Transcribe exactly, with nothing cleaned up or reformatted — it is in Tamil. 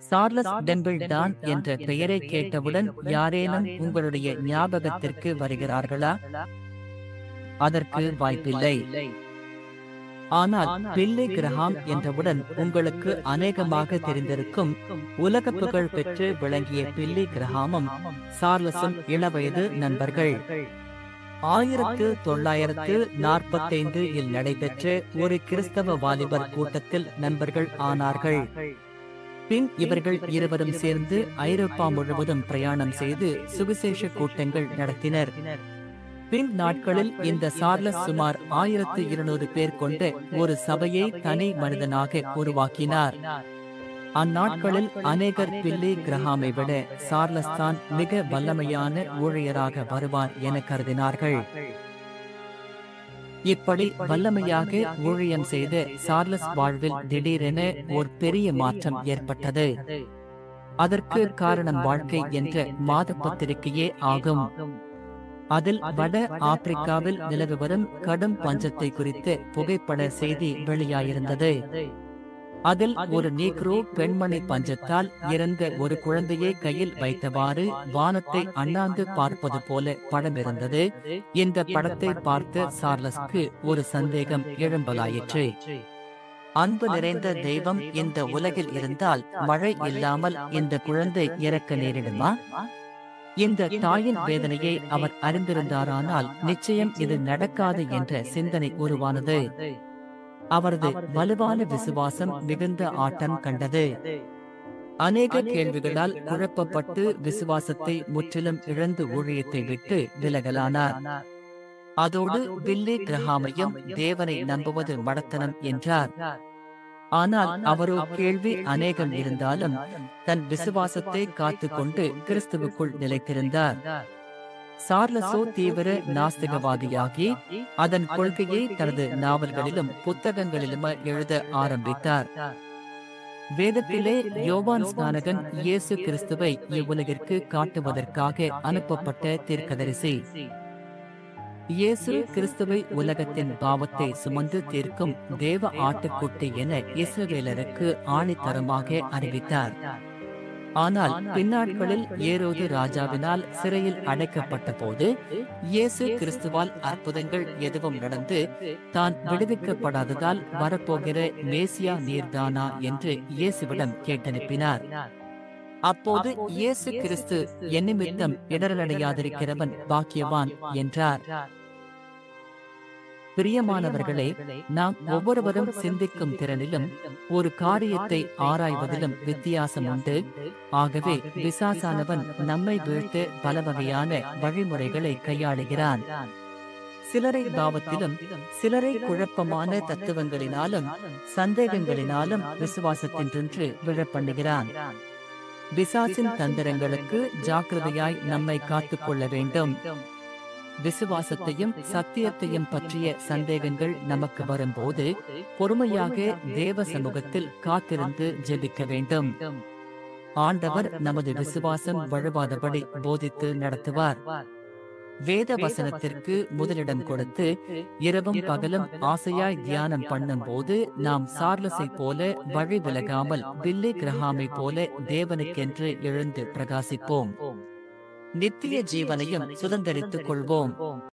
சார்லஸ் டெம்பிள்டான் என்ற பெயரை கேட்டவுடன் யாரேனும் உங்களுடைய ஞாபகத்திற்கு வருகிறார்களா? அதற்கு வாய்ப்பில்லை. ஆனால் பில்லி கிரஹாம் என்றவுடன் உங்களுக்கு அநேகமாக தெரிந்திருக்கும். உலக புகழ் பெற்று விளங்கிய பில்லி கிரஹாமும் சார்லஸும் இளவயது நண்பர்கள். ஆயிரத்து தொள்ளாயிரத்து நாற்பத்தைந்து இல் நடைபெற்ற ஒரு கிறிஸ்தவ வாலிபர் கூட்டத்தில் நண்பர்கள் ஆனார்கள். பின் இவர்கள் இருவரும் சேர்ந்து ஐரோப்பா முழுவதும் பிரயாணம் செய்து சுவிசேஷ கூட்டங்கள் நடத்தினர். பின் நாட்களில் இந்த சார்லஸ் சுமார் ஆயிரத்து இருநூறு பேர் கொண்ட ஒரு சபையை தனி மனிதனாக உருவாக்கினார். அந்நாட்களில் அநேகர் பில்லி கிரஹாமை விட சார்லஸ் தான் மிக வல்லமையான ஊழியராக வருவார் என கருதினார்கள். இப்படி வல்லமையாக ஊழியம் செய்த சார்லஸ் வாழ்வில் திடீரென ஒரு பெரிய மாற்றம் ஏற்பட்டது. அதற்கு காரணம் வாழ்க்கை என்ற மாத பத்திரிகையே ஆகும். அதில் வட ஆப்பிரிக்காவில் நிலவி வரும் கடும் பஞ்சத்தை குறித்து புகைப்பட செய்தி வெளியாயிருந்தது. அதில் ஒரு நீக்ரோ பெண்மணி பஞ்சத்தால் இறந்த ஒரு குழந்தையை கையில் வைத்தவாறு வானத்தை அண்ணாந்து பார்ப்பது போல படம் இருந்தது. இந்த படத்தை பார்த்த சார்லஸ்க்கு ஒரு சந்தேகம் எழும்பலாயிற்று. அன்பு நிறைந்த தெய்வம் இந்த உலகில் இருந்தால் மழை இல்லாமல் இந்த குழந்தை இறக்க நேரிடுமா? இந்த தாயின் வேதனையை அவர் அறிந்திருந்தாரானால் நிச்சயம் இது நடக்காது என்ற சிந்தனை உருவானது. அவரது வலுவான விசுவாசம் மிகுந்த ஆட்டம் கண்டது. அநேக கேள்விகளால் குழப்பப்பட்டு விசுவாசத்தை முற்றிலும் இழந்து ஊழியத்தை விட்டு விலகலானார். அதோடு பில்லி கிரஹாமையும் தேவனை நம்புவது மடத்தனம் என்றார். ஆனால் அவரோ கேள்வி அநேகம் இருந்தாலும் தன் விசுவாசத்தை காத்துக்கொண்டு கிறிஸ்துவுக்குள் நிலைத்திருந்தார். சார்லஸோ தீவிர நாஸ்திகவாதியாகி அதன் கொள்கையை தனது நாவல்களிலும் புத்தகங்களிலும் எழுத ஆரம்பித்தார். வேதத்திலே யோவான் ஸ்நானகன் இயேசு கிறிஸ்துவை இவ்வுலகிற்கு காட்டுவதற்காக அனுப்பப்பட்ட தீர்க்கதரிசி. இயேசு கிறிஸ்துவை உலகத்தின் பாவத்தை சுமந்து தீர்க்கும் தேவ ஆட்டுக்குட்டி என இஸ்ரவேலருக்கு ஆணித்தரமாக அறிவித்தார். ஆனால் பின்னாட்களில் ஏரோது ராஜாவினால் சிறையில் அடைக்கப்பட்ட போது இயேசு கிறிஸ்துவால் அற்புதங்கள் எதுவும் நடந்து தான் விடுவிக்கப்படாததால் வரப்போகிற மேசியா நீர்தானா என்று இயேசுவிடம் கேட்டனுப்பினார். அப்போது இயேசு கிறிஸ்து என் நிமித்தம் இடரலடையாதிருக்கிறவன் பாக்கியவான் என்றார். பிரியமானவர்களே, நாம் ஒவ்வொருவரும் சிந்திக்கும் திறனிலும் ஒரு காரியத்தை ஆராய்வதிலும் வித்தியாசம் உண்டு. ஆகவே பிசாசானவன் நம்மை வீழ்த்த பல வகையான வழிமுறைகளை கையாளுகிறான். சிலரை பாவத்திலும் சிலரை குழப்பமான தத்துவங்களினாலும் சந்தேகங்களினாலும் விசுவாசத்தினின்று விழப்பண்ணுகிறான். பிசாசின் தந்திரங்களுக்கு ஜாக்கிரதையாய் நம்மை காத்துக் கொள்ள வேண்டும். விசுவாசத்தையும் சத்தியத்தையும் பற்றிய சந்தேகங்கள் நமக்கு வரும்போது பொறுமையாக தேவ சமூகத்தில் காத்திருந்து ஜெபிக்க வேண்டும். ஆண்டவர் நமது விசுவாசம் வழுவாதபடி போதித்து நடத்துவார். வேத வசனத்திற்கு முதலிடம் கொடுத்து இரவும் பகலும் ஆசையாய் தியானம் பண்ணும் போது நாம் சார்லஸை போல வழி விலகாமல் பில்லி கிரஹாமை போல தேவனுக்கென்று எழுந்து பிரகாசிப்போம். நித்திய ஜீவனையும் சுதந்தரித்துக் கொள்வோம்.